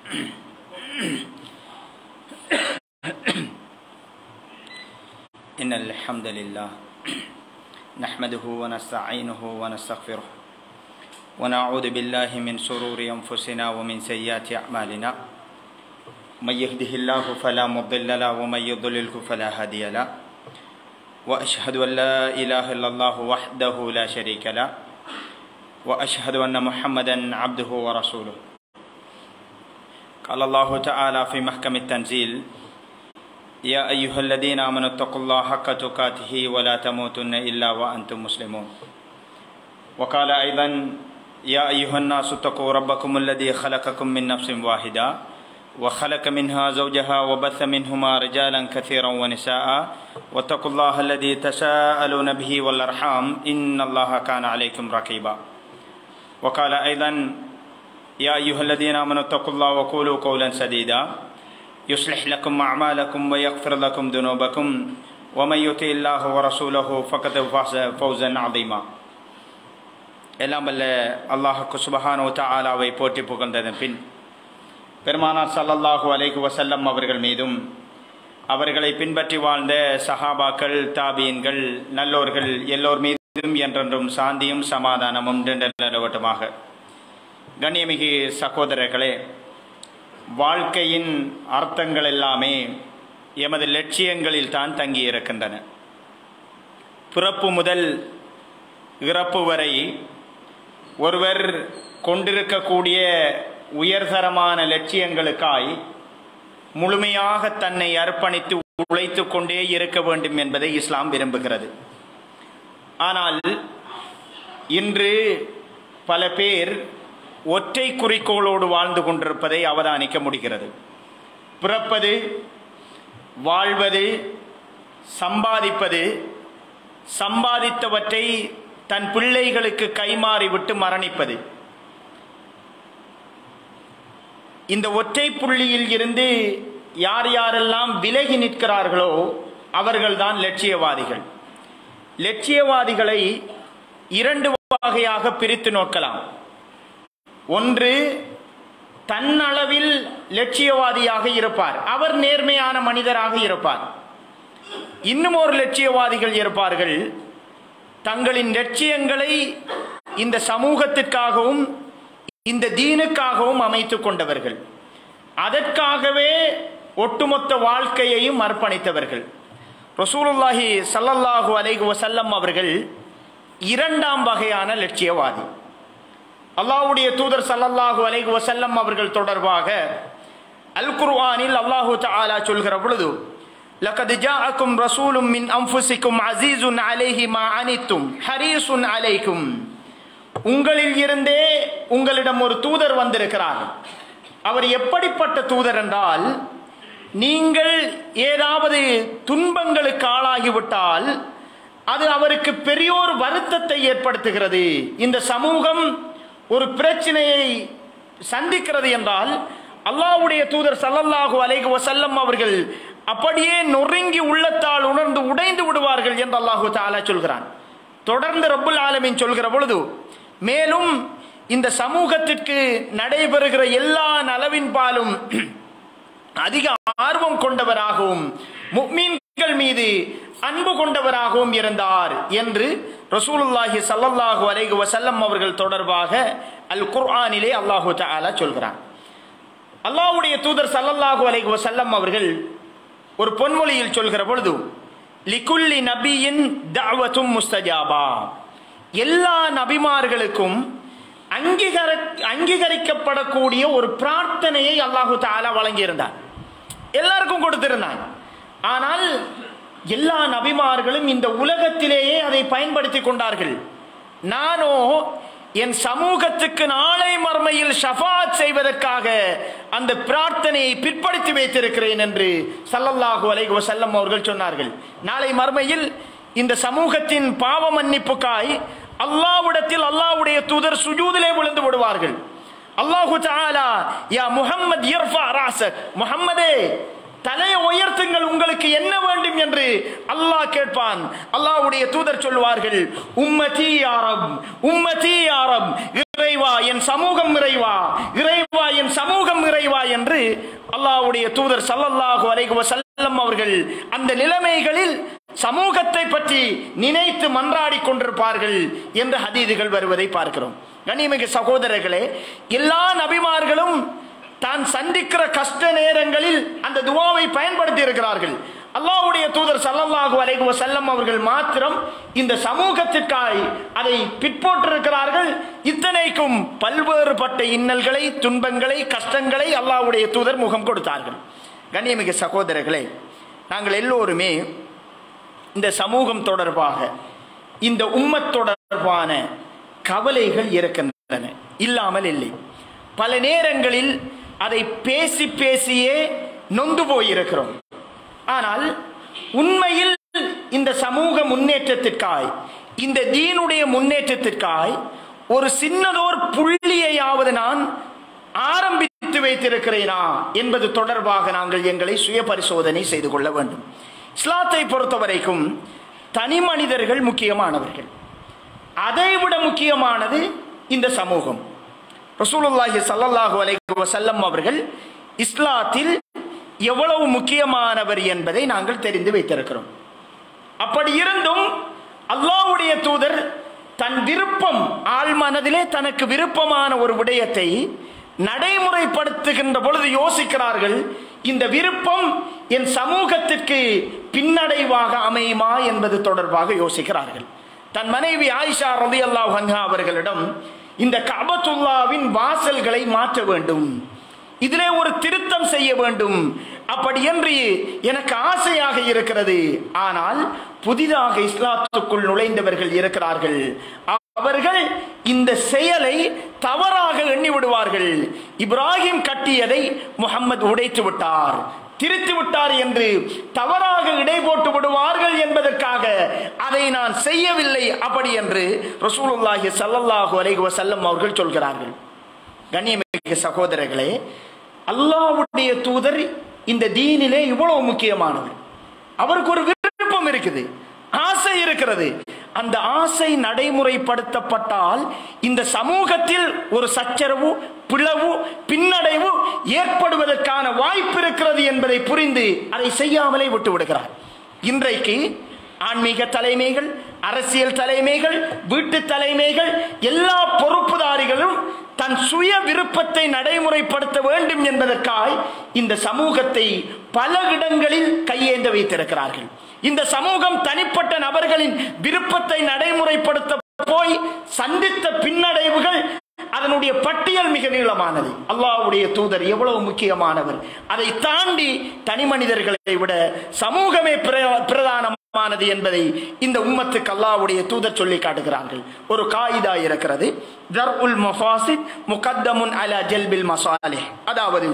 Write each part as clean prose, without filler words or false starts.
إن الحمد لله نحمده ونستعينه ونستغفره ونعوذ بالله من شرور أنفسنا ومن سيئات أعمالنا من يهده الله فلا مضل له ومن يضلله فلا هادي له وأشهد أن لا إله إلا الله وحده لا شريك له وأشهد أن محمدا عبده ورسوله. قال الله تعالى في محكم التنزيل: يا أيها الذين آمنوا اتقوا الله حق تقاته ولا تموتن إلا وأنتم مسلمون. وقال أيضا: يا أيها الناس اتقوا ربكم الذي خلقكم من نفس واحدة وخلق منها زوجها وبث منهما رجالا كثيرا ونساء واتقوا الله الذي تساءلون به والأرحام إن الله كان عليكم رقيبا. وقال أيضا: يا أيها الذين آمنوا اتقوا الله وقولوا قولا سديدا يصلح لكم أعمالكم ويغفر لكم ذنوبكم ومن يطع الله ورسوله فقد فاز فوزا عظيما. எல்லாம் வல்ல அல்லாஹ்வுக்கு சுப்ஹானஹு வ தஆலாவை போற்றி புகழ்ந்ததன் பின் பெருமானார் ஸல்லல்லாஹு அலைஹி வஸல்லம் அவர்கள் மீதும் அவர்களை பின்பற்றி வாழ்ந்த சஹாபாக்கள், தாபீன்கள், நல்லோர்கள் எல்லோர் மீதும் என்றென்றும் சாந்தியும் சமாதானமும் நிலவட்டுமாக. கண்ணியமிகு சகோதரர்களே, வாழ்க்கையின் அர்த்தங்கள் எல்லாமே எமது லட்சியங்களில் தான் தங்கி இருக்கின்றன. பிறப்பு முதல் இறப்பு வரை ஒருவர் கொண்டிருக்கக்கூடிய உயர்தரமான லட்சியங்களுக்காய் முழுமையாக தன்னை அர்ப்பணித்து உழைத்து கொண்டே இருக்க வேண்டும் என்பதை இஸ்லாம் விரும்புகிறது. ஆனால் இன்று பல பேர் ஒற்றை குறிக்கோளோடு வாழ்ந்து கொண்டிருப்பதை அவதானிக்க முடிகிறது. பிறப்பது, வாழ்வது, சம்பாதிப்பது, சம்பாதித்தவற்றை தன் பிள்ளைகளுக்கு கைமாறிவிட்டு மரணிப்பது. இந்த ஒற்றை புள்ளியில் இருந்து யார் யாரெல்லாம் விலகி நிற்கிறார்களோ அவர்கள்தான் லட்சியவாதிகள். லட்சியவாதிகளை இரண்டு வகையாக பிரித்து நோக்கலாம். ஒன்று, தன்னளவில் லட்சியவாதியாக இருப்பார், அவர் நேர்மையான மனிதராக இருப்பார். இன்னும் ஒரு லட்சியவாதிகள் இருப்பார்கள், தங்களின் லட்சியங்களை இந்த சமூகத்திற்காகவும் இந்த தீனுக்காகவும் அமைத்துக் கொண்டவர்கள், அதற்காகவே ஒட்டுமொத்த வாழ்க்கையையும் அர்ப்பணித்தவர்கள். ரசூலுல்லாஹி ஸல்லல்லாஹு அலைஹி வஸல்லம் அவர்கள் இரண்டாம் வகையான லட்சியவாதி. அல்லாஹ்வுடைய தூதர் ஸல்லல்லாஹு அலைஹி வஸல்லம் அவர்கள் தொடர்பாக அல் குர்ஆனில் அல்லாஹு தஆலா சொல்கிற பொழுது, லகத் ஜாஅக்கும் ரசூலும் மின் அன்ஃபுசிக்கும் அஸீஸுன் அலைஹி மா அனித்தும் ஹரீஸுன் அலைக்கும், உங்களில் இருந்தே உங்களிடம் ஒரு தூதர் வந்திருக்கிறார். அவர் எப்படிப்பட்ட தூதர் என்றால், நீங்கள் ஏதாவது துன்பங்களுக்கு ஆளாகிவிட்டால் அது அவருக்கு பெரியோர் வருத்தத்தை ஏற்படுத்துகிறது. இந்த சமூகம் ஒரு பிரச்சனையை சந்திக்கிறது என்றால் அல்லாஹ்வுடைய தூதர் ஸல்லல்லாஹு அலைஹி வஸல்லம் அவர்கள் அப்படியே நொறுங்கி உள்ளத்தால் உணர்ந்து உடைந்து விடுவார்கள் என்று அல்லாஹு தஆலா சொல்கிறான். தொடர்ந்து ரப்புல் ஆலமீன் சொல்கிற பொழுது, மேலும் இந்த சமூகத்திற்கு நடைபெறுகிற எல்லா நலவின் பாலும் அதிக ஆர்வம் கொண்டவராகவும் முஃமின்கள் மீது அன்பு கொண்டவராகவும் இருந்தார் என்று ரசூலுல்லாஹி ஸல்லல்லாஹு அலைஹி வஸல்லம் அவர்கள் தொடர்பாக அல் குர்ஆனிலே அல்லாஹு தஆலா சொல்கிறான். அல்லாஹ்வுடைய தூதர் ஸல்லல்லாஹு அலைஹி வஸல்லம் அவர்கள் ஒரு பொன்மொழியில் சொல்கிற பொழுது, லிகுல்லி நபியின் தஅவத்தும் முஸ்தஜாபா, எல்லா நபிமார்களுக்கும் அங்கீகரிக்கப்படக்கூடிய ஒரு பிரார்த்தனையை அல்லாஹு தஆலா வழங்கியிருந்தார், எல்லாருக்கும் கொடுத்திருந்தார். ஆனால் எல்லா நபிமார்களும் இந்த உலகத்திலேயே அதை பயன்படுத்தி கொண்டார்கள். நானோ என் சமூகத்துக்கு நாளை மறுமையில் ஷஃபாத் செய்வதற்காக அந்த பிரார்த்தனையை பிற்படுத்தி வைத்திருக்கிறேன் என்று ஸல்லல்லாஹு அலைஹி வஸல்லம் அவர்கள் சொன்னார்கள். நாளை மறுமையில் இந்த சமூகத்தின் பாவ மன்னிப்புக்காய் அல்லாஹ்விடத்தில் அல்லாஹ்வுடைய தூதர் சுஜூதிலே விழுந்து விடுவார்கள். அல்லாஹு தஆலா, யா முஹம்மத் இர்ஃபா ராஸக், முஹம்மதே தலையை உயர்த்துங்கள், உங்களுக்கு என்ன வேண்டும் என்று அல்லாஹ் கேட்பான். அல்லாஹ்வுடைய தூதர் சொல்வார்கள், உம்மதி யா ரப், உம்மதி யா ரப், இறைவா என் சமூகம் இறைவா, இறைவா என் சமூகம் இறைவா என்று அல்லாஹ்வுடைய தூதர் ஸல்லல்லாஹு அலைஹி வஸல்லம் அவர்கள் அந்த நிலைமைகளில் சமூகத்தை பற்றி நினைத்து மன்றாடி கொண்டிருப்பார்கள் என்று ஹதீதுகள் வருவதை பார்க்கிறோம். கண்ணியமிகு சகோதரர்களே, எல்லா நபிமார்களும் தான் சந்திக்கிற கஷ்ட நேரங்களில் அந்த துஆவை பயன்படுத்தி இருக்கிறார்கள். அல்லாஹ்வுடைய தூதர் ஸல்லல்லாஹு அலைஹி வஸல்லம் அவர்கள் மாத்திரம் இந்த சமூகத்திற்காய் அதை பிற்போட்டிருக்கிறார்கள். இத்தனைக்கும் பல்வேறுபட்ட இன்னல்களை, துன்பங்களை, கஷ்டங்களை அல்லாஹ்வுடைய தூதர் முகம் கொடுத்தார்கள். கண்ணியமிகு சகோதரர்களே, நாங்கள் எல்லோருமே இந்த சமூகம் தொடர்பாக, இந்த உம்மத் தொடர்பான கவலைகள் இருக்கின்றன, இல்லாமல் இல்லை. பல நேரங்களில் அதை பேசி பேசியே நொந்து போயிருக்கிறோம். ஆனால் உண்மையில் இந்த சமூக முன்னேற்றத்திற்காய், இந்த தீனுடைய முன்னேற்றத்திற்காய் ஒரு சின்னதோர் புள்ளியையாவது நான் ஆரம்பித்து வைத்திருக்கிறேனா என்பது தொடர்பாக நாங்கள் எங்களை சுய பரிசோதனை செய்து கொள்ள வேண்டும். இஸ்லாத்தை பொறுத்தவரைக்கும் தனி மனிதர்கள் முக்கியமானவர்கள், அதைவிட முக்கியமானது இந்த சமூகம். ரசூலுல்லாஹி ஸல்லல்லாஹு அலைஹி வஸல்லம் அவர்கள் இஸ்லாத்தில் எவ்வளவு முக்கியமானவர் என்பதை நாங்கள் தெரிந்து வைத்திருக்கிறோம். அப்படி இருந்தும் அல்லாஹ்வுடைய தூதர் தன் விருப்பம், ஆழ் மனதிலே தனக்கு விருப்பமான ஒரு விடயத்தை நடைமுறைப்படுத்துகின்ற பொழுது யோசிக்கிறார்கள், இந்த விருப்பம் என் சமூகத்திற்கு பின்னடைவாக அமையுமா என்பது தொடர்பாக யோசிக்கிறார்கள். தன் மனைவி ஆயிஷா ரலியல்லாஹு அன்ஹா அவர்களிடம் இந்த கஅபத்துல்லாவின் வாசல்களை மாற்ற வேண்டும், இதிலே ஒரு திருத்தம் செய்ய வேண்டும், அப்படி என்று எனக்கு ஆசையாக இருக்கிறது. ஆனால் புதிதாக இஸ்லாத்துக்குள் நுழைந்தவர்கள் இருக்கிறார்கள், அவர்கள் இந்த செயலை தவறாக எண்ணி விடுவார்கள். இப்ராஹிம் கட்டியதை முஹம்மது உடைத்து விட்டார், திருத்தி விட்டார் என்று தவறாக இடை போட்டு விடுவார்கள் என்பதற்காக அதை நான் செய்யவில்லை அப்படி என்று ரசூலுல்லாஹி ஸல்லல்லாஹு அலைஹி வஸல்லம் அவர்கள் சொல்கிறார்கள். கண்ணியமிகு சகோதரர்களே, அல்லாஹ்வுடைய தூதர் இந்த தீனிலே இவ்வளவு முக்கியமானவர். அவருக்கு ஒரு விருப்பம் இருக்குது, ஆசை இருக்கிறது. அந்த ஆசை நடைமுறைப்படுத்தப்பட்டால் இந்த சமூகத்தில் ஒரு சச்சரவு, பிளவு, பின்னடைவு ஏற்படுவதற்கான வாய்ப்பு இருக்கிறது என்பதை புரிந்து அதை செய்யாமலே விட்டு விடுகிறார். இன்றைக்கு ஆன்மீக தலைமைகள், அரசியல் தலைமைகள், வீட்டு தலைமைகள், எல்லா பொறுப்புதாரிகளும் தன் சுய விருப்பத்தை நடைமுறைப்படுத்த வேண்டும் என்பதற்காக இந்த சமூகத்தை பல இடங்களில் கையேந்த வைத்திருக்கிறார்கள். இந்த சமூகம் தனிப்பட்ட நபர்களின் விருப்பத்தை நடைமுறைப்படுத்த போய் சந்தித்த பின்னடைவுகள், அதனுடைய பட்டியல் மிக நீளமானது. அல்லாஹ்வுடைய தூதர் எவ்வளவு முக்கியமானவர், அதை தாண்டி தனி மனிதர்களை விட சமூகமே பிரதானமானது என்பதை இந்த உம்மத்துக்கு அல்லாஹ்வுடைய தூதர் சொல்லி காட்டுகிறார்கள். ஒரு காயிதா இருக்கிறது, தர்உல் மஃபாசித் முகத்தமுன் அலா ஜல்பில் மசாலிஹ். அதாவது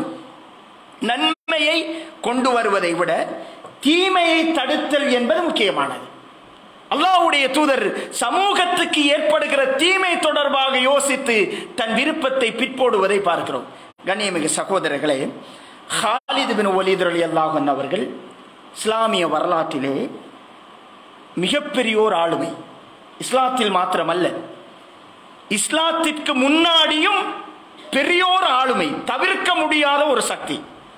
நன்மையை கொண்டு வருவதை விட தீமையை தடுத்தல் என்பது முக்கியமானது. அல்லாஹ்வுடைய தூதர் சமூகத்துக்கு ஏற்படுகிற தீமை தொடர்பாக யோசித்து தன் விருப்பத்தை பிற்போடுவதை பார்க்கிறோம். கண்ணியமிகு சகோதரர்களே, ஹாலித் பின் வலீத் ரலியல்லாஹு அன்ஹு அவர்கள் இஸ்லாமிய வரலாற்றிலே மிகப்பெரியோர் ஆளுமை. இஸ்லாத்தில் மாத்திரமல்ல, இஸ்லாத்திற்கு முன்னாடியும் பெரியோர் ஆளுமை, தவிர்க்க முடியாத ஒரு சக்தி.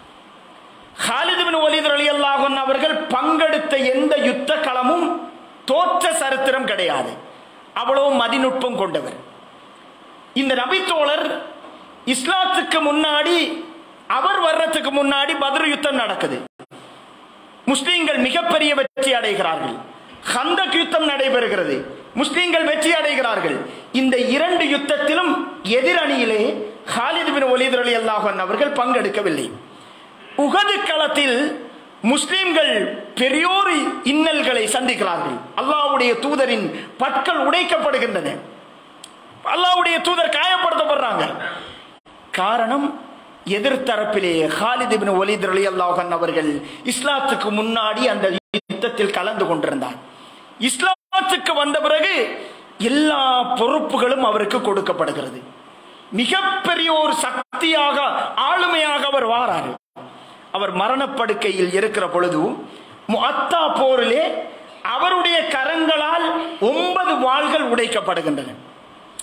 ஹாலித் பின் வலீத் ரலியல்லாஹு அன்ஹு அவர்கள் பங்கெடுத்த எந்த யுத்த களமும் தோற்ற சரித்திரம் கிடையாது. அவ்வளவு மதிநுட்பம் கொண்டவர். இந்த நபித்தோழர் இஸ்லாத்துக்கு முன்னாடி, அவர் வர்றதுக்கு முன்னாடி பத்ர் யுத்தம் நடக்குது. முஸ்லிம்கள் மிகப்பெரிய வெற்றி அடைகிறார்கள். ஹந்தக் யுத்தம் நடைபெறுகிறது, முஸ்லிம்கள் வெற்றி அடைகிறார்கள். இந்த இரண்டு யுத்தத்திலும் எதிரணியிலே ஹாலித் பின் வலீத் ரலியல்லாஹு அன்ஹு அவர்கள் பங்கெடுக்கவில்லை. உஹது களத்தில் முஸ்லிம்கள் பெரியோர் இன்னல்களை சந்திக்கிறார்கள். அல்லாஹ்வுடைய தூதரின் பற்கள் உடைக்கப்படுகின்றன, அல்லாஹ்வுடைய தூதர் காயப்படுத்தப்படுறாங்க. காரணம், எதிர்த்தரப்பிலே ஹாலித் இப்னு வலீத் ரலியல்லாஹு அன்ஹு அவர்கள் இஸ்லாத்துக்கு முன்னாடி அந்த யுத்தத்தில் கலந்து கொண்டிருந்தார். இஸ்லாத்துக்கு வந்த பிறகு எல்லா பொறுப்புகளும் அவருக்கு கொடுக்கப்படுகிறது. மிகப்பெரிய ஒரு சக்தியாக, ஆளுமையாக அவர் வாராரு. அவர் மரணப்படுக்கையில் இருக்கிற பொழுது முஅத்தா போரிலே அவருடைய கரங்களால் 9 வாள்கள் உடைக்கப்படுகின்றன.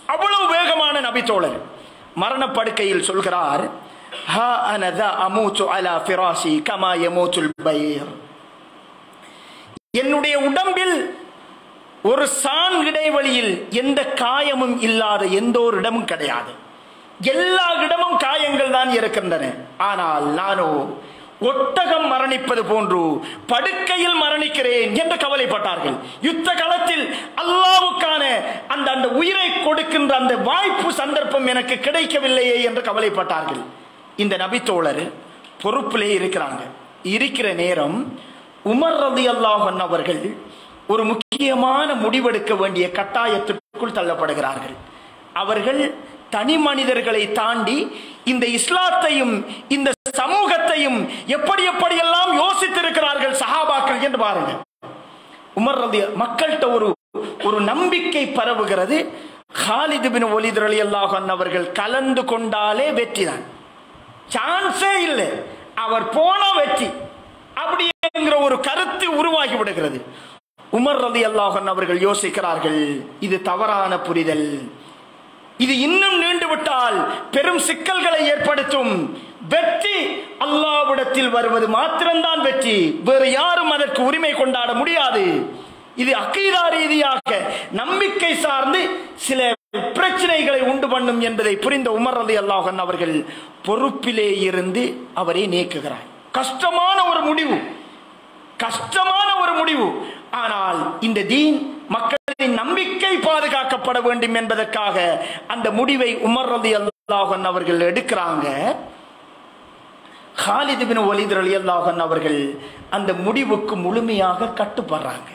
அவ்வளவு வேகமான நபி தோழர். மரணப்படுக்கையில் சொல்கிறார், ஹா அனதா அமூது அலா ஃபிராஷி கமா யமூதுல் பைர். என்னுடைய உடம்பில் ஒரு சான் இடைவெளியில் எந்த காயமும் இல்லாத எந்த ஒரு இடமும் கிடையாது. எல்லா இடமும் காயங்கள் தான் இருக்கின்றன. ஆனால் நானோ ஒட்டகம் மரணிப்பது போன்று படுக்கையில் மரணிக்கிறேன் என்று கவலைப்பட்டார்கள். யுத்த களத்தில் அல்லாஹ்வுக்கான அந்த உயிரை கொடுக்கின்ற அந்த வாய்ப்பு சந்தர்ப்பம் எனக்கு கிடைக்கவில்லையே என்று கவலைப்பட்டார்கள். இந்த நபி தோழர் பொறுப்பிலே இருக்கிற நேரம் உமர் ரலியல்லாஹு அன்ஹு அவர்கள் ஒரு முக்கியமான முடிவெடுக்க வேண்டிய கட்டாயத்திற்குள் தள்ளப்படுகிறார்கள். அவர்கள் தனி மனிதர்களை தாண்டி இந்த இஸ்லாத்தையும் இந்த சமூகத்தையும் எப்படியெல்லாம் யோசித்திருக்கிறார்கள் சஹாபாக்கள் என்று பாருங்கள். உமர் ரலியல்லாஹு மக்கள்கிட்ட ஒரு நம்பிக்கை பரவுகிறது. காலித் பின் வலீத் ரலியல்லாஹு அன்ஹு அவர்கள் கலந்து கொண்டாலே வெற்றி தான், சான்ஸே இல்லை, அவர் போன வெற்றி அப்படிங்கிற ஒரு கருத்து உருவாகி விடுகிறது. உமர் ரலியல்லாஹு அன்ஹு அவர்கள் யோசிக்கிறார்கள், இது தவறான புரிதல், இது இன்னும் நீண்டு விட்டால் பெரும் சிக்கல்களை ஏற்படுத்தும். வெற்றி அல்லாஹ்விடத்தில் வருவது மாத்திரம்தான் வெற்றி, வேறு யாரும் அதற்கு உரிமை கொண்டாட முடியாது. இது அகீதா ரீதியாக நம்பிக்கை சார்ந்து சில பிரச்சனைகளை உண்டு பண்ணும் என்பதை புரிந்த உமர் ரலியல்லாஹு அன்ஹு அவர்கள் பொறுப்பிலே இருந்து அவரை நீக்குகிறார். கஷ்டமான ஒரு முடிவு. ஆனால் இந்த தீன் மக்களின் நம்பிக்கை பாதுகாக்கப்பட வேண்டும் என்பதற்காக அந்த முடிவை உமர் ரலியல்லாஹு அன்ஹு அவர்கள் எடுக்கிறாங்க. காலித் பின் வலீத் ரலியல்லாஹு அன்ஹு அவர்கள் அந்த முடிவுக்கு முழுமையாக கட்டுப்படுறாங்க.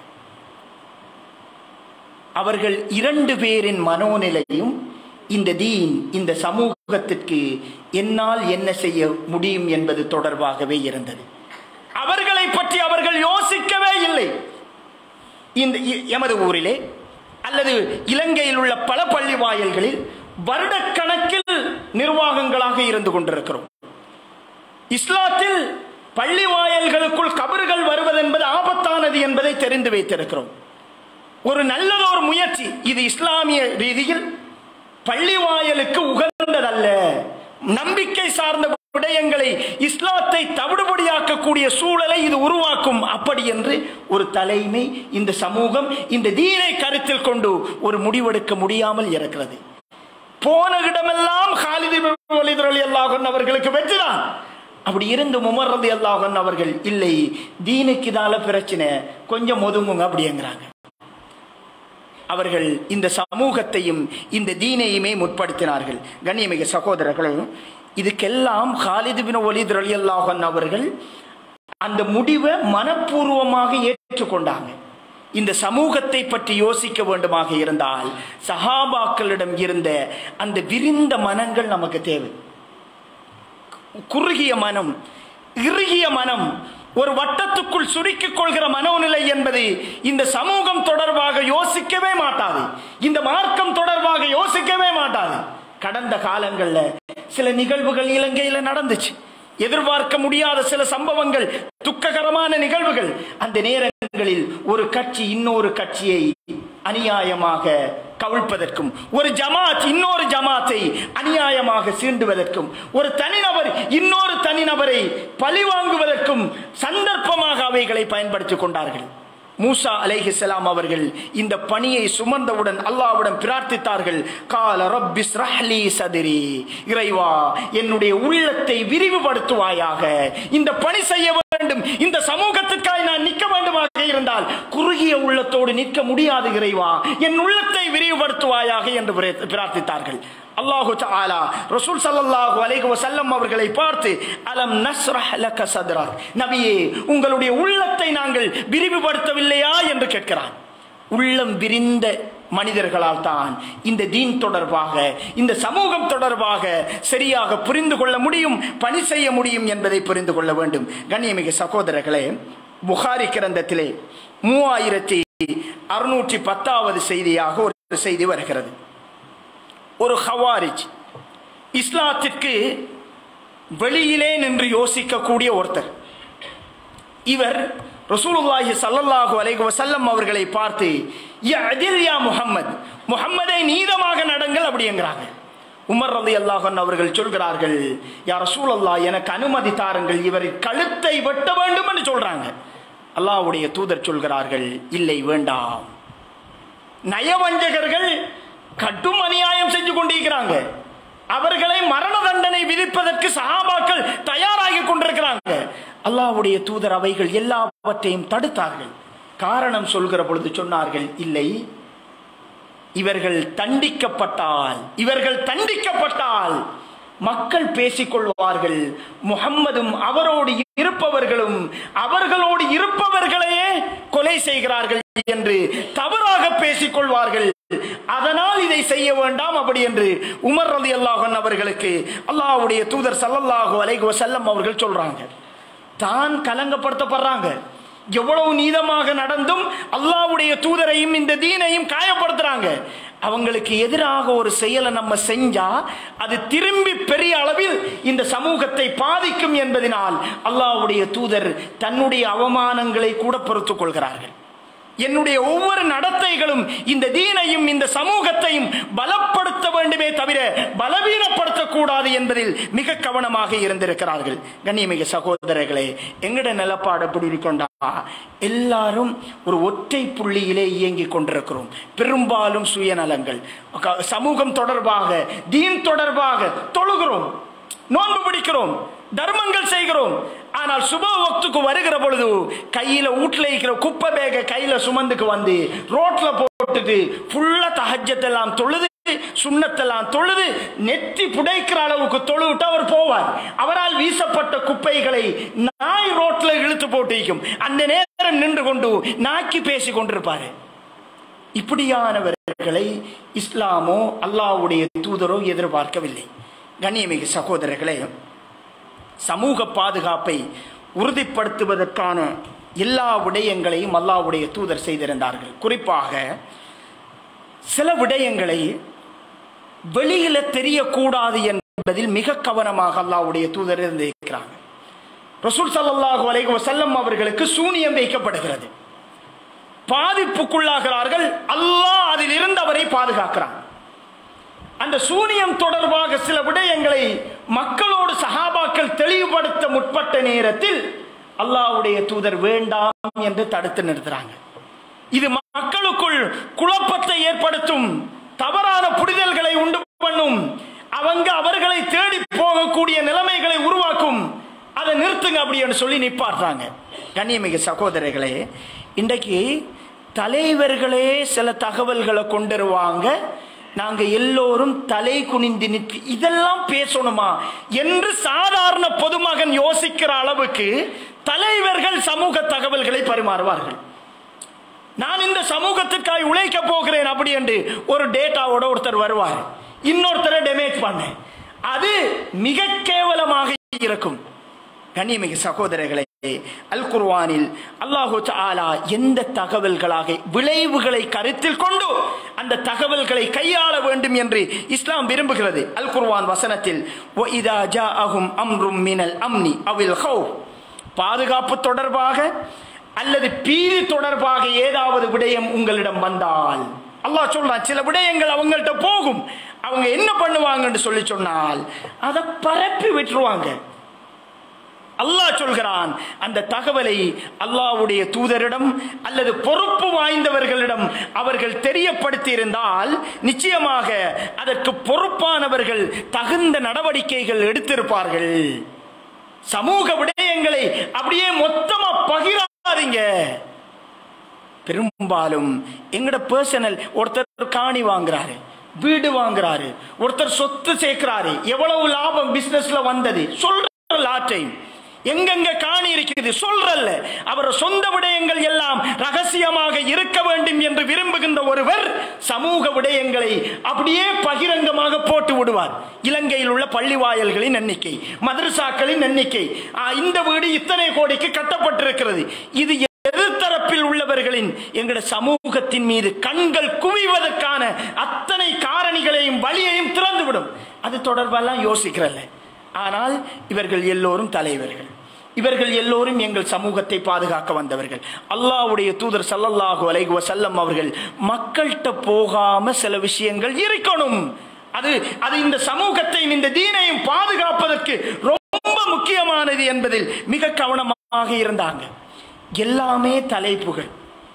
அவர்கள் இரண்டு பேரின் மனோநிலையும் இந்த தீன் இந்த சமூகத்திற்கு என்னால் என்ன செய்ய முடியும் என்பது தொடர்பாகவே இருந்தது. அவர்களை பற்றி அவர்கள் யோசிக்கவே இல்லை. இந்த எமது ஊரிலே அல்லது இலங்கையில் உள்ள பல பள்ளி வாயல்களில் வருடக்கணக்கில் நிர்வாகங்களாக இருந்து கொண்டிருக்கிறோம். இஸ்லாத்தில் பள்ளி வாயல்களுக்குள் கபறுகள் வருவது என்பது ஆபத்தானது என்பதை தெரிந்து வைத்திருக்கிறோம். ஒரு நல்லதொரு முயற்சி இது. இஸ்லாமிய ரீதியில் பள்ளி வாயலுக்கு உகந்ததல்ல. நம்பிக்கை சார்ந்த விடயங்களை இஸ்லாத்தை தவிடுபடியாக்கக்கூடிய சூழலை இது உருவாக்கும். அப்படி என்று ஒரு தலைமை, இந்த சமூகம் இந்த தீனை கருத்தில் கொண்டு ஒரு முடிவெடுக்க முடியாமல் இருக்கிறது. போன இடமெல்லாம் காலித் பின் வலீத் ரலியல்லாஹு அன்ஹு அவர்களுக்கு வெற்றிதான். அப்படி இருந்து உமர் ரலியல்லாஹு அன்ஹு அவர்கள் இல்லை, தீனுக்கு இதால பிரச்சனை, கொஞ்சம் ஒதுங்குங்க அப்படிங்கிறாங்க. அவர்கள் இந்த சமூகத்தையும் இந்த தீனையுமே முற்படுத்தினார்கள். கண்ணியமிகு சகோதரர்களே, இதுக்கெல்லாம் காலித் பின் வலீத் ரலியல்லாஹு அன்ஹு அவர்கள் அந்த முடிவை மனப்பூர்வமாக ஏற்றுக்கொண்டாங்க. இந்த சமூகத்தை பற்றி யோசிக்க வேண்டுமாக இருந்தால் சஹாபாக்களிடம் இருந்த அந்த விரிந்த மனங்கள் நமக்கு தேவை. குறுகிய மனம், இறுகிய மனம், ஒரு வட்டத்துக்குள் சுருக்கிக் கொள்கிற மனோநிலை என்பது இந்த சமூகம் தொடர்பாக யோசிக்கவே மாட்டாது, இந்த மார்க்கம் தொடர்பாக யோசிக்கவே மாட்டாது. கடந்த காலங்களில் சில நிகழ்வுகள் இலங்கையில் நடந்துச்சு, எதிர்பார்க்க முடியாத சில சம்பவங்கள், துக்ககரமான நிகழ்வுகள். அந்த நேரங்களில் ஒரு கட்சி இன்னொரு கட்சியை அநியாயமாக கவிழ்ப்பதற்கும், ஒரு ஜமாத் இன்னொரு ஜமாத்தை அநியாயமாக சீண்டுவதற்கும், ஒரு தனிநபர் இன்னொரு தனிநபரை பழிவாங்குவதற்கும் சந்தர்ப்பமாக அவைகளை பயன்படுத்திக் கொண்டார்கள். மூசா அலைஹிஸ்ஸலாம் அவர்கள் இந்த பணியை சுமந்தவுடன் அல்லாஹ்விடம் பிரார்த்தித்தார்கள். கால ரப்பிஸ் ரஹ்லி சத்ரி, இறைவா என்னுடைய உள்ளத்தை விரிவுபடுத்துவாயாக, இந்த பணி செய்ய வேண்டும், இந்த சமூகத்திற்காக நான் நிற்க வேண்டுமாக இருந்தால் குறுகிய உள்ளத்தோடு நிற்க முடியாது இறைவா, என் உள்ளத்தை விரிவுபடுத்துவாயாக என்று பிரார்த்தித்தார்கள். அல்லாஹு தஆலா ரசூல் ஸல்லல்லாஹு அலைஹி வஸல்லம் அவர்களை பார்த்து அலம் நஸ்ரஹ் லக சத்ரக், நபியே உங்களுடைய உள்ளத்தை நாங்கள் விரிவுபடுத்தவில்லையா என்று கேட்கிறான். உள்ளம் விரிந்த மனிதர்களால் தான் இந்த தீன் தொடர்பாக, இந்த சமூகம் தொடர்பாக சரியாக புரிந்து கொள்ள முடியும், பணி செய்ய முடியும் என்பதை புரிந்து கொள்ள வேண்டும். கண்ணியமிகு சகோதரர்களே, புகாரி கிரந்தத்திலே 3610வது செய்தியாக ஒரு செய்தி வருகிறது. ஒரு ஹவாரிஜ், இஸ்லாத்திற்கு வெளியிலே நின்று யோசிக்கக்கூடிய ஒருத்தர், இவர் ரசூலுல்லாஹி ஸல்லல்லாஹு அலைஹி வஸல்லம் அவர்களை பார்த்து யஅதில் யா முஹம்மத், முஹம்மதை நீதமாக நடங்கள் அப்படிங்கிறாங்க. உமர் ரலியல்லாஹு அன்ஹு அவர்கள் சொல்கிறார்கள், யா ரசூலல்லாஹ் எனக்கு அனுமதி தாருங்கள், இவரின் கழுத்தை வெட்ட வேண்டும் என்று சொல்றாங்க. அல்லாஹ்வுடைய தூதர் சொல்கிறார்கள், இல்லை வேண்டாம். நயவஞ்சகர்கள் கடும் அநியாயம் செஞ்சு கொண்டிருக்கிறாங்க, அவர்களை மரண தண்டனை விதிப்பதற்கு சஹாபாக்கள் தயாராகி கொண்டிருக்கிறாங்க. அல்லாஹ்வுடைய தூதர் அவைகள் எல்லாவற்றையும் தடுத்தார்கள். காரணம் சொல்கிற பொழுது சொன்னார்கள், இல்லை, இவர்கள் தண்டிக்கப்பட்டால் மக்கள் பேசிக்கொள்வார்கள், முஹம்மதும் அவரோடு இருப்பவர்களும் அவர்களோடு இருப்பவர்களையே கொலை செய்கிறார்கள் என்று தவறாக பேசிக்கொள்வார்கள். அதனால் இதை செய்ய வேண்டாம் அப்படி என்று உமர் ரலியல்லாஹு அன்ஹு அவர்களுக்கு அல்லாஹ்வுடைய தூதர் ஸல்லல்லாஹு அலைஹி வஸல்லம் அவர்கள் சொல்றாங்க. தான் கலங்கப்படுத்தப்படுறாங்க, எவ்வளவு நீதமாக நடந்தும் அல்லாஹ்வுடைய தூதரையும் இந்த தீனையும் காயப்படுத்துறாங்க. அவங்களுக்கு எதிராக ஒரு செயலை நம்ம செஞ்சா அது திரும்பி பெரிய அளவில் இந்த சமூகத்தை பாதிக்கும் என்பதனால் அல்லாஹ்வுடைய தூதர் தன்னுடைய அவமானங்களை கூட பொறுத்துக் கொள்கிறார்கள். என்னுடைய ஒவ்வொரு நடத்தைகளும் இந்த தீனையும் இந்த சமூகத்தையும் பலப்படுத்த வேண்டுமே தவிர பலவீனப்படுத்தக்கூடாது என்பதில் மிக கவனமாக இருந்திருக்கிறார்கள். கண்ணியமிகு சகோதரர்களே, எங்கட நிலப்பாடு எப்படி இருக்கொண்டா, எல்லாரும் ஒரு ஒற்றை புள்ளியிலே இயங்கிக் கொண்டிருக்கிறோம். பெரும்பாலும் சுயநலங்கள், சமூகம் தொடர்பாக, தீன் தொடர்பாக தொழுகிறோம், நோன்பு பிடிக்கிறோம், தர்மங்கள் செய்கிறோம். ஆனால் சுப வக்துக்கு வருகிற பொழுது கையில வீட்டுல இருக்கிற குப்பை பேக கையில சுமந்துக்கு வந்து ரோட்ல போட்டுட்டு ஃபுல்லா தஹஜ்ஜத்தெல்லாம் தொழுது, சுன்னத்தெல்லாம் தொழுது, நெத்தி புடைக்கிற அளவுக்கு தொழுவிட்டு அவர் போவார். அவரால் வீசப்பட்ட குப்பைகளை நாய் ரோட்ல இழுத்து போட்டிருக்கும். அந்த நேரம் நின்று கொண்டு நாக்கி பேசி கொண்டிருப்பாரு. இப்படியானவர்களை இஸ்லாமோ அல்லாஹ்வுடைய தூதரோ எதிர்பார்க்கவில்லை. கண்ணியமிகு சகோதரர்களே, சமூக பாதுகாப்பை உறுதிப்படுத்துவதற்கான எல்லா விடயங்களையும் அல்லாஹ்வுடைய தூதர் செய்திருந்தார்கள். குறிப்பாக சில விடயங்களை வெளியில தெரியக்கூடாது என்பதில் மிக கவனமாக அல்லாஹ்வுடைய தூதர் இருந்திருக்கிறாங்க. ரசூல் ஸல்லல்லாஹு அலைஹி வஸல்லம் அவர்களுக்கு சூனியம் வைக்கப்படுகிறது, பாதிப்புக்குள்ளாகிறார்கள். அல்லாஹ் அதிலிருந்து அவரை பாதுகாக்கிறான். அந்த சூனியம் தொடர்பாக சில விடயங்களை மக்களோடு சஹாபாக்கள் தெளிவுபடுத்த முற்பட்ட நேரத்தில் அல்லாஹ்வுடைய தூதர் வேண்டாம் என்று தடுத்து நிறுத்துறாங்க. இது மக்களுக்குள் குழப்பத்தை ஏற்படுத்தும், தவறான புரிதல்களை உண்டு பண்ணும், அவர்களை தேடி போகக்கூடிய நிலைமைகளை உருவாக்கும், அதை நிறுத்துங்க அப்படின்னு சொல்லி நிப்பாட்டுறாங்க. கண்ணியமிகு சகோதரர்களே, இன்றைக்கு தலைவர்களே சில தகவல்களை கொண்டுருவாங்க, நாங்க எல்லோரும் தலை குனிந்து நிற்க இதெல்லாம் பேசணுமா என்று சாதாரண பொதுமகன் யோசிக்கிற அளவுக்கு தலைவர்கள் சமூக தகவல்களை பரிமாறுவார்கள். நான் இந்த சமூகத்திற்காக உழைக்க போகிறேன் அப்படி என்று ஒரு டேட்டாவோட ஒருத்தர் வருவார், இன்னொருத்தரை டேமேஜ் பண்ண, அது மிக கேவலமாக இருக்கும். கண்ணியமிகு சகோதரர்களே, அல் குர்ஆனில் அல்லாஹு தஆலா எந்த தகவல்களாக விளைவுகளை கருத்தில் கொண்டு அந்த தகவல்களை கையாள வேண்டும் என்று இஸ்லாம் விரும்புகிறது. அல் குர்ஆன் வசனத்தில் வஇதா ஜாஅஹும் அம்ரும் மினல் அம்னி அவில் ஹௌஃப், பாதுகாப்பு தொடர்பாக அல்லது பீதி தொடர்பாக ஏதாவது விடயம் உங்களிடம் வந்தால், அல்லாஹ் சொல்றான் சில விடயங்கள் அவங்கள்ட்ட போகும், அவங்க என்ன பண்ணுவாங்கன்னு சொல்லி சொன்னால் அதை பரப்பி விட்டுருவாங்க. அல்லாஹ் சொல்கிறான், அந்த தகவலை அல்லாஹ்வுடைய தூதரிடம் அல்லது பொறுப்பு வாய்ந்தவர்களிடம் அவர்கள் தெரியப்படுத்தி இருந்தால் நிச்சயமாக அதற்கு பொறுப்பானவர்கள் தகுந்த நடவடிக்கைகள் எடுத்திருப்பார்கள். சமூக விடயங்களை அப்படியே மொத்தமா பகிராதீங்க. பெரும்பாலும் எங்கட பர்சனல், ஒருத்தர் காணி வாங்குறாரு, வீடு வாங்குறாரு, ஒருத்தர் சொத்து சேர்க்கிறாரு, எவ்வளவு லாபம் பிசினஸ்ல வந்தது சொல்ற லாட்டை, எங்கெங்க காணி இருக்குது சொல்றல்ல, அவர் சொந்த விடயங்கள் எல்லாம் ரகசியமாக இருக்க வேண்டும் என்று விரும்புகின்ற ஒருவர் சமூக விடயங்களை அப்படியே பகிரங்கமாக போட்டு விடுவார். இலங்கையில் உள்ள பள்ளிவாயல்களின் எண்ணிக்கை, மதரசாக்களின் எண்ணிக்கை, இந்த வீடு இத்தனை கோடிக்கு கட்டப்பட்டிருக்கிறது, இது எதிர்த்தரப்பில் உள்ளவர்களின் எங்கட சமூகத்தின் மீது கண்கள் குவிவதற்கான அத்தனை காரணிகளையும் வழியையும் திறந்துவிடும். அது தொடர்பெல்லாம் யோசிக்கிறல்ல. ஆனால் இவர்கள் எல்லோரும் தலைவர்கள், இவர்கள் எல்லோரும் எங்கள் சமூகத்தை பாதுகாக்க வந்தவர்கள். அல்லாஹ்வுடைய தூதர் ஸல்லல்லாஹு அலைஹி வஸல்லம் அவர்கள் மக்கள்கிட்ட போகாம சில விஷயங்கள் இருக்கணும். அது இந்த சமூகத்தையும் இந்த தீனையும் பாதுகாப்பதற்கு ரொம்ப முக்கியமானது என்பதில் மிக கவனமாக இருந்தாங்க. எல்லாமே தலைப்புகள்.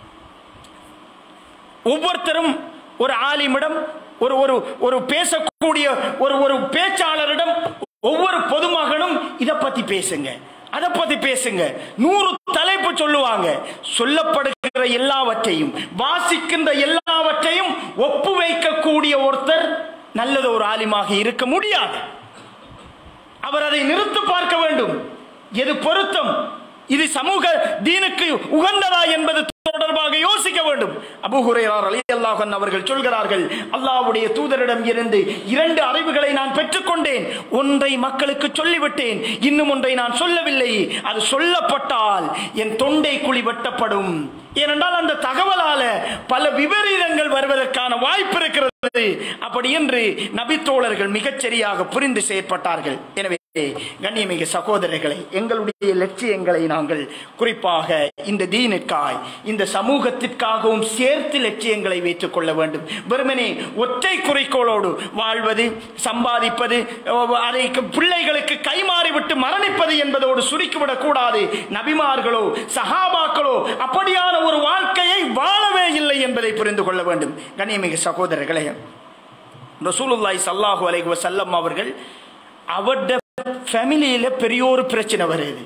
ஒவ்வொருத்தரும் ஒரு ஆலிமிடம், ஒரு பேசக்கூடிய ஒரு பேச்சாளரிடம், ஒவ்வொரு பொதுமகனும் இதை பத்தி பேசுங்க, அதை பத்தி பேசுங்க, 100 தலைப்பு சொல்லுவாங்க. சொல்லப்படுகிற எல்லாவற்றையும், வாசிக்கின்ற எல்லாவற்றையும் ஒப்பு வைக்கக்கூடிய ஒருத்தர் நல்லது ஒரு ஆலிமாக இருக்க முடியாது. அவர் அதை நிறுத்து பார்க்க வேண்டும். எது பொருத்தம், இது சமூக தீனுக்கு உகந்ததா என்பது தொடர்பாக யோசிக்க வேண்டும். அபூ ஹுரைரா ரலியல்லாஹு அன்ஹு அவர்கள் சொல்கிறார்கள், அல்லாஹ்வுடைய தூதரிடம் இருந்து 2 அறிவுகளை நான் பெற்றுக்கொண்டேன். ஒன்றை மக்களுக்கு சொல்லிவிட்டேன், இன்னும் ஒன்றை நான் சொல்லவில்லை. அது சொல்லப்பட்டால் என் தொண்டை குழி வெட்டப்படும். ஏனென்றால் அந்த தகவலால பல விபரீதங்கள் வருவதற்கான வாய்ப்பு இருக்கிறது. அப்படி என்று நபித்தோழர்கள் மிகச்சரியாக புரிந்து செயற்பட்டார்கள். எனவே கண்ணியமிகு சகோதரர்களை, எங்களுடைய லட்சியங்களை நாங்கள் குறிப்பாக இந்த தீனுக்காய், இந்த சமூகத்திற்காகவும் சேர்த்து லட்சியங்களை வைத்துக் கொள்ள வேண்டும். வெறுமனே ஒற்றை குறிக்கோளோடு வாழ்வது, சம்பாதிப்பது, அதை பிள்ளைகளுக்கு கைமாறிவிட்டு மரணிப்பது என்பதோடு சுருக்கிவிடக் கூடாது. நபிமார்களோ சஹாபாக்களோ அப்படியான ஒரு வாழ்க்கையை வாழவே இல்லை என்பதை புரிந்து கொள்ள வேண்டும். கண்ணியமிகு சகோதரர்களே, ரசூலுல்லாஹி ஸல்லல்லாஹு அலைஹி வஸல்லம் அவர்கள் அவருடைய ஃபேமிலியில பெரிய ஒரு பிரச்சனை வருது.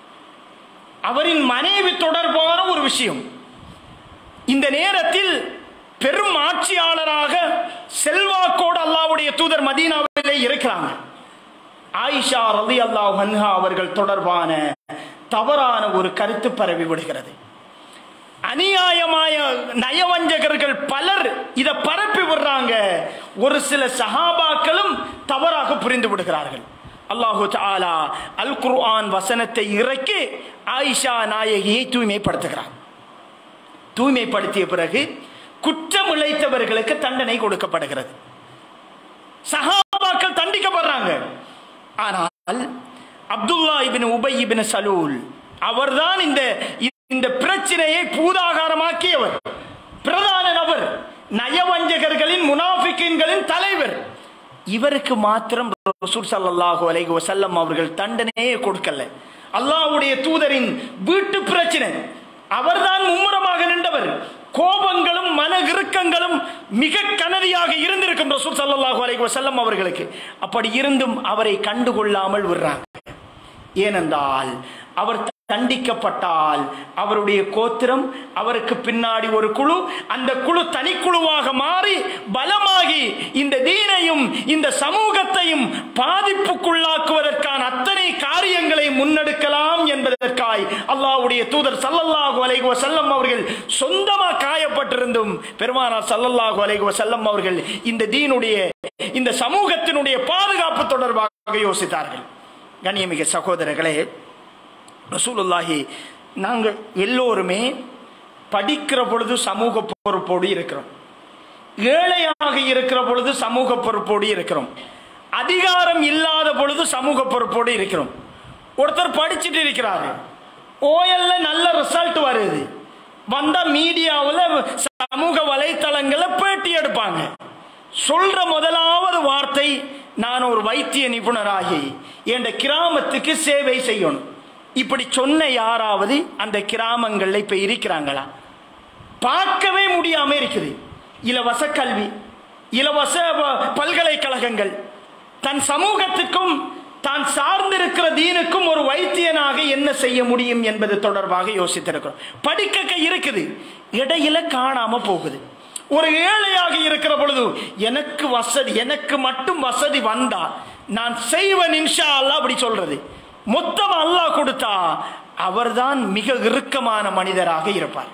அவரின் மனைவி தொடர்பான ஒரு விஷயம். இந்த நேரத்தில் பெரும் ஆட்சியாளராக செல்வாக்கோடு அல்லாஹ்வுடைய தூதர் மதீனாவிலே இருக்கிறாங்க. ஆயிஷா ரலியல்லாஹு அன்ஹா அவர்கள் தொடர்பான தவறான ஒரு கருத்து பரவி விடுகிறது. அநியாயமாய நயவஞ்சகர்கள் பலர் இதை பரப்பி விடுறாங்க. ஒரு சில சஹாபாக்களும் தவறாக புரிந்து விடுகிறார்கள். அல்லாஹு தஆலா அல் குர்ஆன் வசனத்தை இறக்கி ஆயிஷா நாயகியை தூய்மைப்படுத்துகிறார். தூய்மைப்படுத்திய பிறகு குற்றம் இழைத்தவர்களுக்கு தண்டனை கொடுக்கப்படுகிறது. சஹாபாக்கள் தண்டிக்கப்படுறாங்க. ஆனால் அப்துல்லா இப்னு உபை இப்னு சலூல் அவர்தான் இந்த பிரச்சனையை பூதாகாரமாக்கியவர், பிரதான நபர், நயவஞ்சகர்களின் முனாஃபிகீன்களின் தலைவர். இவருக்கு மாத்திரம் ரசூல் ஸல்லல்லாஹு அலைஹி வஸல்லம் அவர்கள் தண்டனையே கொடுக்கல. அல்லாஹ்வுடைய தூதரின் வீட்டு பிரச்சனை, அவர்தான் மும்முரமாக நின்றவர். கோபங்களும் மன இறுக்கங்களும் மிக கனதியாக இருந்திருக்கும் ரசூல் ஸல்லல்லாஹு அலைஹி வஸல்லம் அவர்களுக்கு. அப்படி இருந்தும் அவரை கண்டுகொள்ளாமல் விடுறாங்க. ஏனென்றால் அவர் தண்டிக்கப்பட்டால் அவருடைய கோத்திரம், அவருக்கு பின்னாடி ஒரு குழு, அந்த குழு தனிக்குழுவாக மாறி பலமாகி இந்த தீனையும் இந்த சமூகத்தையும் பாதிப்புக்குள்ளாக்குவதற்கான அத்தனை காரியங்களை முன்னெடுக்கலாம் என்பதற்காய் அல்லாஹ்வுடைய தூதர் ஸல்லல்லாஹு அலைஹி வஸல்லம் அவர்கள் சொந்தமாக காயப்பட்டிருந்தும் பெருமானார் ஸல்லல்லாஹு அலைஹி வஸல்லம் அவர்கள் இந்த தீனுடைய, இந்த சமூகத்தினுடைய பாதுகாப்பு தொடர்பாக யோசித்தார்கள். கண்ணியமிகு சகோதரர்களே, ரசூலுல்லாஹி, நாங்கள் எல்லோருமே படிக்கிற பொழுது சமூக பொறுப்போடு இருக்கிறோம், ஏழையாக இருக்கிற பொழுது சமூக பொறுப்போடு இருக்கிறோம், அதிகாரம் இல்லாத பொழுது சமூக பொறுப்போடு இருக்கிறோம். ஒருத்தர் படிச்சுட்டு இருக்கிறாரு, ஓஎல்ல நல்ல ரிசல்ட் வருது, வந்த மீடியாவில் சமூக வலைத்தளங்களை பேட்டி எடுப்பாங்க. சொல்ற முதலாவது வார்த்தை, நான் ஒரு வைத்திய நிபுணராகி என் கிராமத்துக்கு சேவை செய்யணும். இப்படி சொன்ன யாராவது அந்த கிராமங்கள்ல இப்ப இருக்கிறாங்களா? பார்க்கவே முடியாம இருக்குது. இலவச கல்வி, இலவச பல்கலைக்கழகங்கள், தன் சமூகத்துக்கும் தான் சார்ந்திருக்கிற தீனுக்கும் ஒரு வைத்தியனாக என்ன செய்ய முடியும் என்பது தொடர்பாக யோசித்திருக்கிறோம். படிக்க இருக்குது, இடையில காணாம போகுது. ஒரு ஏழையாக இருக்கிற பொழுது எனக்கு வசதி, எனக்கு மட்டும் வசதி வந்தா நான் செய்வேன் இன்ஷா அல்லாஹ் அப்படி சொல்றது. மொத்தம் அல்லாஹ் கொடுத்தா அவர்தான் மிக இறுக்கமான மனிதராக இருப்பார்.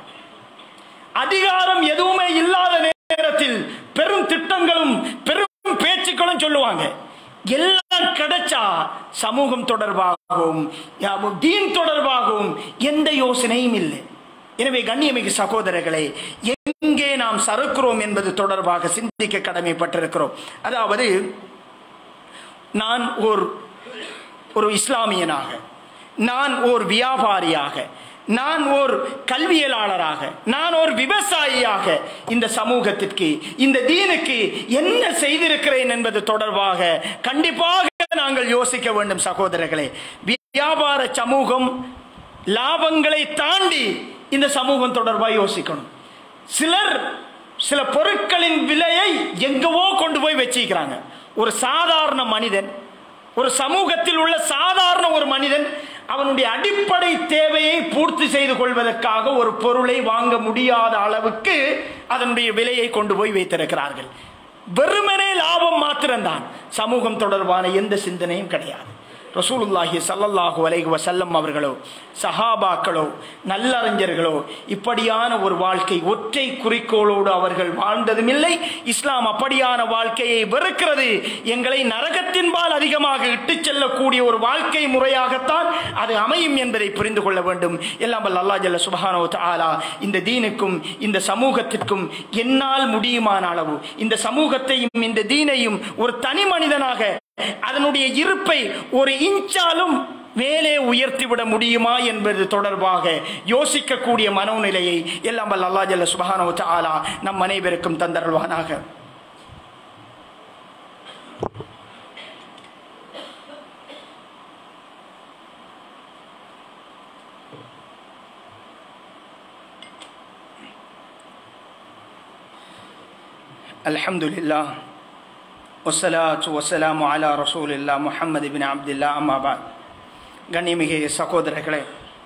அதிகாரம் எதுவுமே இல்லாத நேரத்தில் பெரும் திட்டங்களும் பெரும் பேச்சுக்களும் சொல்லுவாங்க. எல்லாம் கிடைச்சா சமூகம் தொடர்பாகவும் தீன் தொடர்பாகவும் எந்த யோசனையும் இல்லை. எனவே கண்ணியமிகு சகோதரர்களே, எங்கே நாம் சறுக்கிறோம் என்பது தொடர்பாக சிந்திக்க கடமைப்பட்டிருக்கிறோம். அதாவது, நான் ஒரு இஸ்லாமியனாக நான் ஓர் வியாபாரியாக, நான் ஓர் கல்வியலாளராக, நான் ஒரு விவசாயியாக இந்த சமூகத்திற்கு, இந்த தீனுக்கு என்ன செய்திருக்கிறேன் என்பது தொடர்பாக கண்டிப்பாக நாங்கள் யோசிக்க வேண்டும் சகோதரர்களே. வியாபார சமூகம் லாபங்களை தாண்டி இந்த சமூகம் தொடர்பாக யோசிக்கணும். சிலர் சில பொருட்களின் விலையை எங்கவோ கொண்டு போய் வச்சிருக்கிறாங்க. ஒரு சாதாரண மனிதன், ஒரு சமூகத்தில் உள்ள சாதாரண ஒரு மனிதன் அவனுடைய அடிப்படை தேவையை பூர்த்தி செய்து கொள்வதற்காக ஒரு பொருளை வாங்க முடியாத அளவுக்கு அதனுடைய விலையை கொண்டு போய் வைத்திருக்கிறார்கள். வெறுமனே லாபம் மாத்திரம்தான், சமூகம் தொடர்பான எந்த சிந்தனையும் கிடையாது. ரசூலுல்லாஹி ஸல்லல்லாஹு அலைஹி வஸல்லம் அவர்களோ சஹாபாக்களோ நல்லறிஞர்களோ இப்படியான ஒரு வாழ்க்கை, ஒற்றை குறிக்கோளோடு அவர்கள் வாழ்ந்ததும் இல்லை. இஸ்லாம் அப்படியான வாழ்க்கையை வெறுக்கிறது. எங்களை நரகத்தின்பால் அதிகமாக இட்டு செல்லக்கூடிய ஒரு வாழ்க்கை முறையாகத்தான் அது அமையும் என்பதை புரிந்து கொள்ள வேண்டும். எல்லாம் வல்ல அல்லாஹ் ஜல்ல சுப்ஹானஹு வ தஆலா இந்த தீனுக்கும் இந்த சமூகத்திற்கும் என்னால் முடியுமான அளவு இந்த சமூகத்தையும் இந்த தீனையும் ஒரு தனி மனிதனாக அதனுடைய இருப்பை ஒரு இன்ச்சாலும் மேலே உயர்த்திவிட முடியுமா என்பது தொடர்பாக யோசிக்கக்கூடிய மனோநிலையை எல்லாம் வல்ல அல்லாஹ் ஜல்ல சுப்ஹானஹு வ தஆலா நம் அனைவருக்கும் தந்தருள்வானாக. அல்ஹம்துலில்லாஹ் வஸ்ஸலாத்து வஸ்ஸலாமு அலா ரசூலில்லாஹ் முஹம்மது இப்னு அப்துல்லாஹ். அம்மா பஅத். கண்ணியமிகு சகோதரர்களே,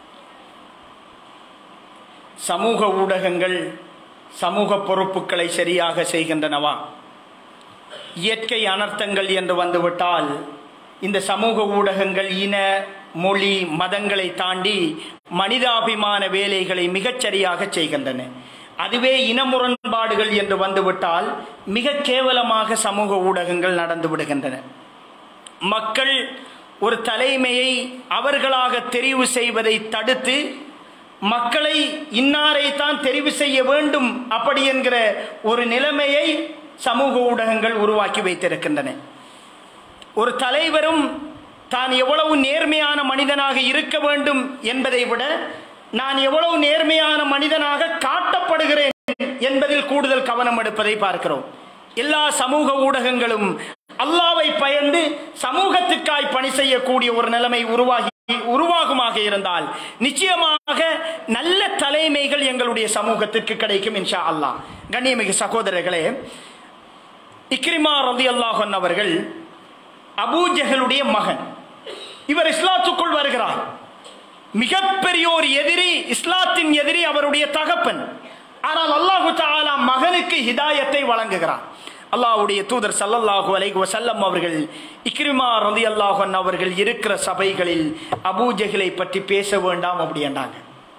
சமூக ஊடகங்கள் சமூக பொறுப்புகளை சரியாக செய்கின்றனவா? இயற்கை அனர்த்தங்கள் என்று வந்துவிட்டால் இந்த சமூக ஊடகங்கள் இன, மொழி, மதங்களை தாண்டி மனிதாபிமான வேலைகளை மிகச்சரியாக செய்கின்றன. அதுவே இன முரண்பாடுகள் என்று வந்துவிட்டால் மிக கேவலமாக சமூக ஊடகங்கள் நடந்து விடுகின்றன. மக்கள் ஒரு தலைமையை அவர்களாக தெரிவு செய்வதை தடுத்து மக்களை இன்னாரை தான் தெரிவு செய்ய வேண்டும் அப்படி என்கிற ஒரு நிலைமையை சமூக ஊடகங்கள் உருவாக்கி வைத்திருக்கின்றன. ஒரு தலைவரும் தான் எவ்வளவு நேர்மையான மனிதனாக இருக்க வேண்டும் என்பதை விட நான் எவ்வளவு நேர்மையான மனிதனாக காட்டப்படுகிறேன் என்பதில் கூடுதல் கவனம் எடுப்பதை பார்க்கிறோம். எல்லா சமூக ஊடகங்களும் அல்லாஹ்வை பயந்து சமூகத்திற்காய் பணி செய்யக்கூடிய ஒரு நிலைமை உருவாகுமாக இருந்தால் நிச்சயமாக நல்ல தலைமைகள் எங்களுடைய சமூகத்திற்கு கிடைக்கும் இன்ஷா அல்லாஹ். கண்ணியமிகு சகோதரர்களே, இக்ரிமா ரலியல்லாஹு அன்ஹு அவர்கள் அபூ ஜஹலுடைய மகன். இவர் இஸ்லாத்துக்குள் வருகிறார். மிகப்பெரிய ஒரு எதிரி, இஸ்லாத்தின் எதிரி அவருடைய தகப்பன். ஆனால் அல்லாஹு தஆலா மகனுக்கு ஹிதாயத்தை வழங்குகிறார். அல்லாஹ்வுடைய தூதர் ஸல்லல்லாஹு அலைஹி வஸல்லம் அவர்கள் இக்ரிமா ரலியல்லாஹு அன்ஹு அவர்கள் இருக்கிற சபைகளில் அபூ ஜஹலை பற்றி பேச வேண்டாம் அப்படின்னாங்க.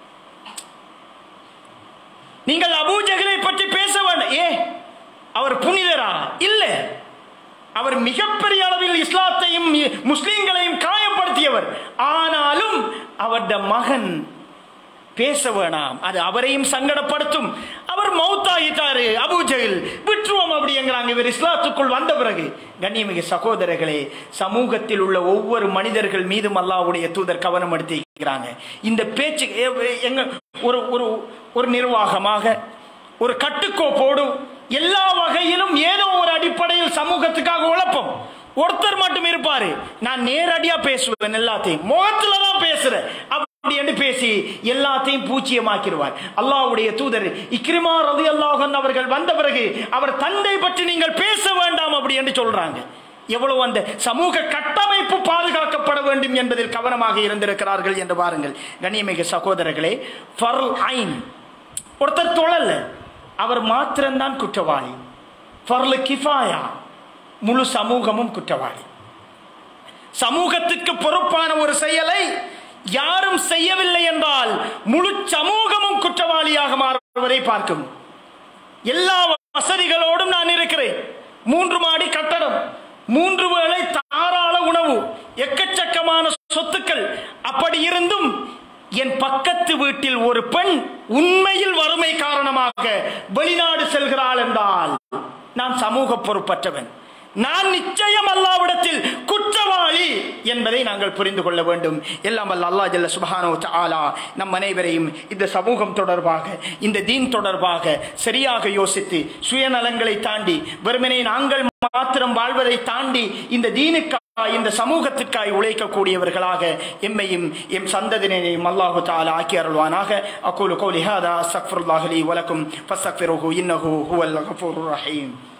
நீங்கள் அபூ ஜஹலை பற்றி பேச வேண்டாம். அவர் புனிதரா? இல்லை, அவர் மிகப்பெரிய அளவில் இஸ்லாத்தையும் முஸ்லிம்களையும் காயப்படுத்தியவர். ஆனாலும் அவருடைய மகன் பேச வேணாம், அது அவரையும் சங்கடப்படுத்தும். அவர் மௌத்தாயிட்டாரு, அபூ ஜஹல் விட்டுருவோம் அப்படிங்கிறாங்க. இவர் இஸ்லாத்துக்குள் வந்த பிறகு கண்ணியமிகு சகோதரர்களே, சமூகத்தில் உள்ள ஒவ்வொரு மனிதர்கள் மீதும் அல்லாஹ்வுடைய தூதர் கவனம் எடுத்திருக்கிறாங்க. இந்த பேச்சு எங்க ஒரு நிர்வாகமாக ஒரு கட்டுக்கோப்போடு எல்லா வகையிலும் ஏதோ ஒரு அடிப்படையில் சமூகத்துக்காக உழைப்போம். ஒருத்தர் மட்டும் இருப்பாரு, நான் நேரடியா பேசுவேன், எல்லாத்தையும் முகத்துல தான் பேசுறேன் அப்படி என்று பேசி எல்லாத்தையும் பூச்சியமாக்கிடுவார். அல்லாஹ்வுடைய தூதர் இக்ரிமா ரலியல்லாஹு அன்ஹு அவர்கள் வந்த பிறகு அவர் தந்தை பற்றி நீங்கள் பேச வேண்டாம் அப்படி என்று சொல்றாங்க. எவ்வளவு அந்த சமூக கட்டமைப்பு பாதுகாக்கப்பட வேண்டும் என்பதில் கவனமாக இருந்திருக்கிறார்கள் என்று பாருங்கள். கண்ணியமிகு சகோதரர்களே, ஃபர்ல் ஐன், ஒருத்தர் தொழல, அவர் மாத்திரம்தான் குற்றவாளி. ஃபர்ல் கிஃபாயா, முழு சமூகமும் குற்றவாளி. சமூகத்திற்கு பொறுப்பான ஒரு செயலை யாரும் செய்யவில்லை என்றால் முழு சமூகமும் குற்றவாளியாக மாறுவதை பார்க்கும். எல்லா வசதிகளோடும் நான் இருக்கிறேன், 3 மாடி கட்டடம், 3 வேளை தாராள உணவு, எக்கச்சக்கமான சொத்துக்கள், அப்படி இருந்தும் என் பக்கத்து வீட்டில் ஒரு பெண் உண்மையில் வறுமை காரணமாக வெளிநாடு செல்கிறாள் என்றால் நான் சமூக பொறுப்பற்றவன். நான் நிச்சயம் அல்லாஹ்விடத்தில் குற்றவாளி என்பதை நாங்கள் புரிந்து கொள்ள வேண்டும். எல்லாம் வல்ல அல்லாஹ் ஜல்ல சுப்ஹானஹு வ தஆலா நம் அனைவரையும் இந்த சமூகம் தொடர்பாக, இந்த தீன் தொடர்பாக சரியாக யோசித்து, சுயநலங்களை தாண்டி, வெறுமனே நாங்கள் மாத்திரம் வாழ்வதை தாண்டி இந்த தீனுக்காய், இந்த சமூகத்திற்காய் உழைக்கக்கூடியவர்களாக எம்மையும் எம் சந்ததியினரையும் அல்லாஹு தஆலா ஆக்கி அருள்வானாக. அகூலு கௌலி ஹாதா அஸ்தக்ஃபிருல்லாஹ் லீ வ லக்கும் ஃபஸ்தக்ஃபிருஹு இன்னஹு ஹுவல் கஃபூருர் ரஹீம்.